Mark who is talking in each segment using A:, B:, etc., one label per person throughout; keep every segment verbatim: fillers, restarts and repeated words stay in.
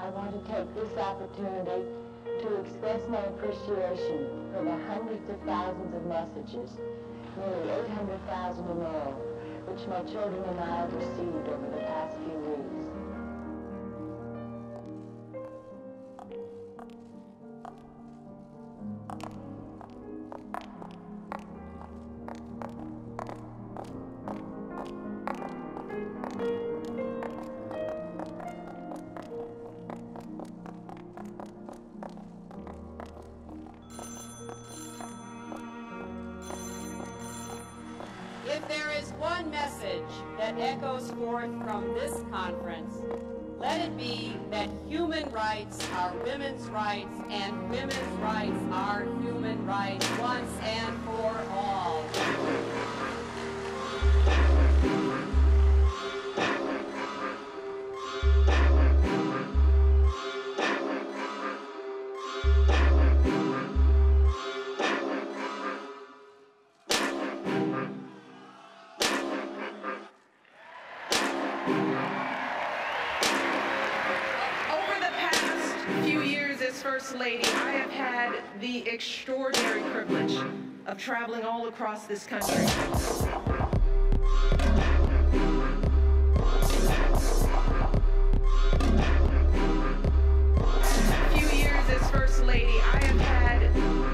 A: I want to take this opportunity to express my appreciation for the hundreds of thousands of messages, nearly eight hundred thousand in all, which my children and I have received over the past few weeks.
B: If there is one message that echoes forth from this conference, let it be that human rights are women's rights and women's rights are human rights once and for all.
C: First Lady, I have had the extraordinary privilege of traveling all across this country. A few years as First Lady, I have had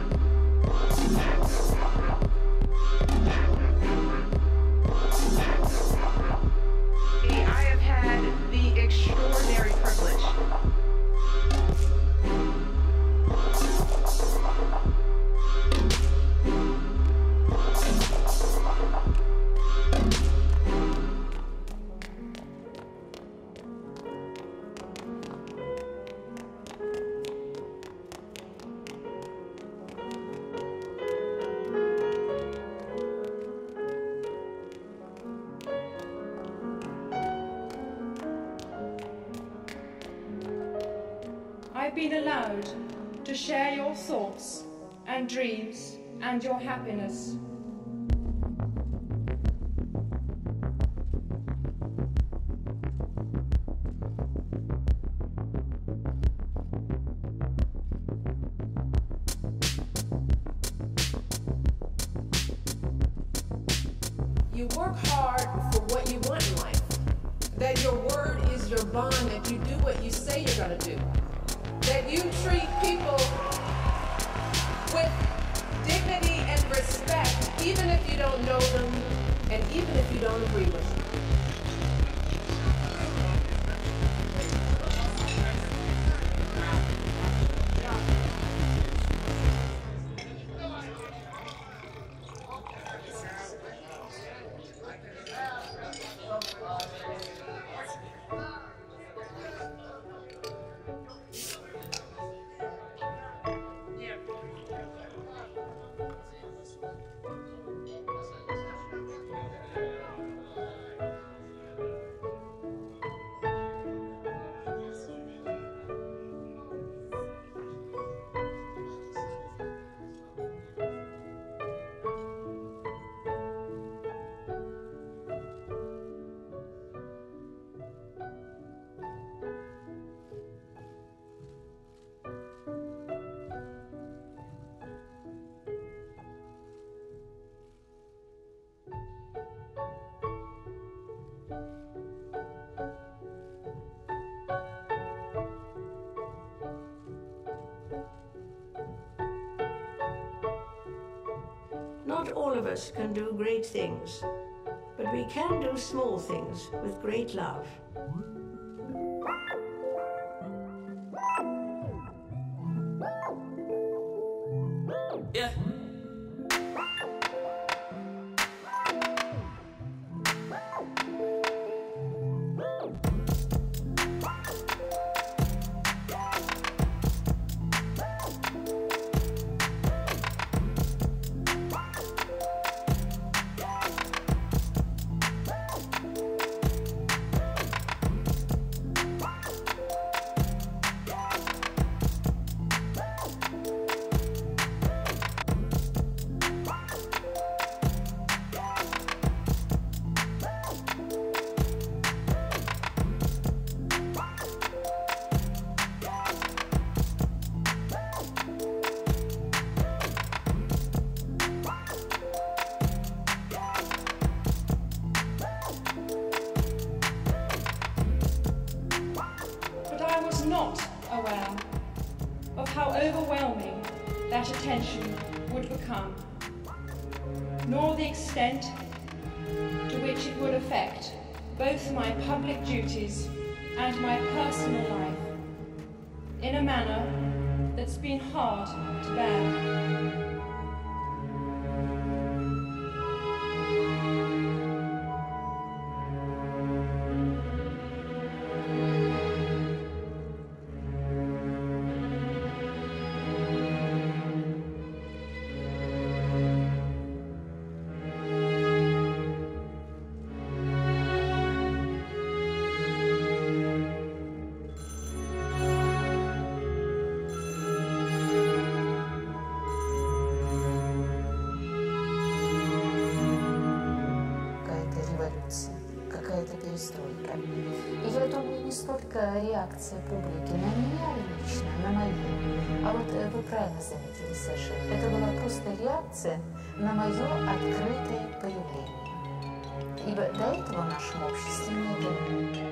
C: I have had the extraordinary privilege
D: I've been allowed to share your thoughts and dreams and your happiness.
E: You work hard for what you want in life. That your word is your bond, that you do what you say you're going to do. That you treat people with dignity and respect, even if you don't know them, and even if you don't agree with them.
F: Not all of us can do great things, but we can do small things with great love.
G: Yeah.
D: intention would become, nor the extent to which it would affect both my public duties and my personal life in a manner that's been hard to bear.
A: Какая-то перестройка. И я думаю, не столько реакция публики на меня лично, на мои. А вот вы правильно заметили, Саша, это была просто реакция на мое открытое появление. Ибо до этого в нашем обществе не было.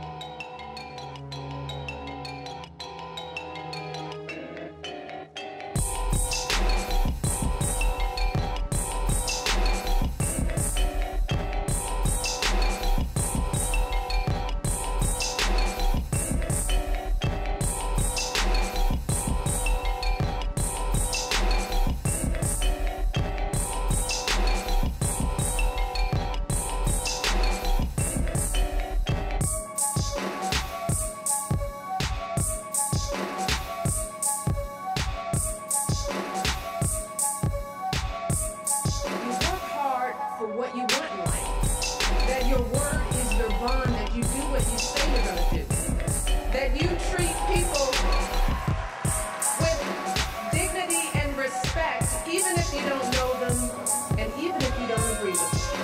E: What you want in life, that your word is your bond, that you do what you say you're going to do, that you treat people with dignity and respect, even if you don't know them, and even if you don't agree with them.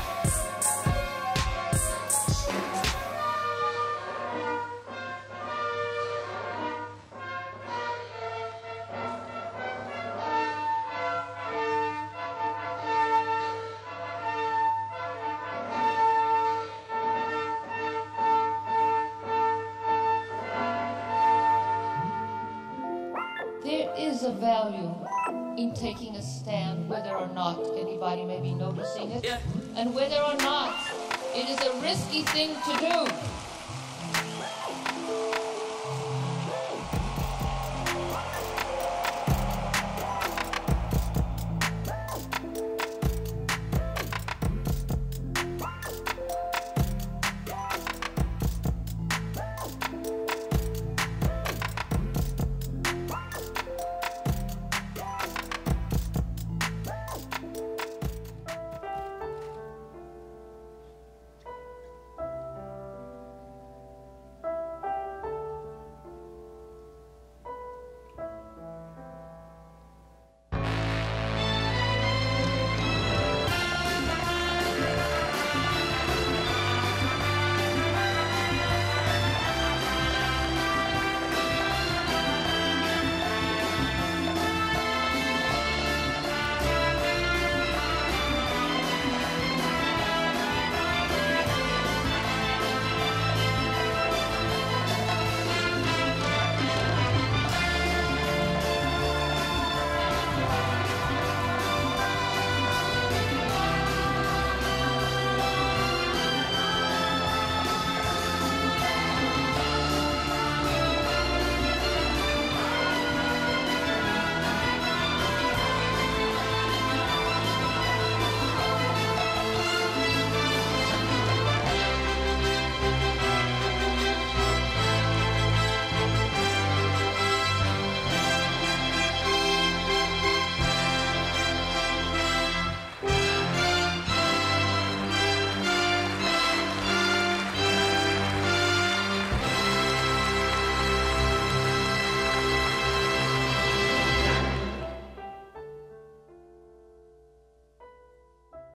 H: There is a value in taking a stand, whether or not anybody may be noticing it,
G: Yeah.
H: and whether or not it is a risky thing to do.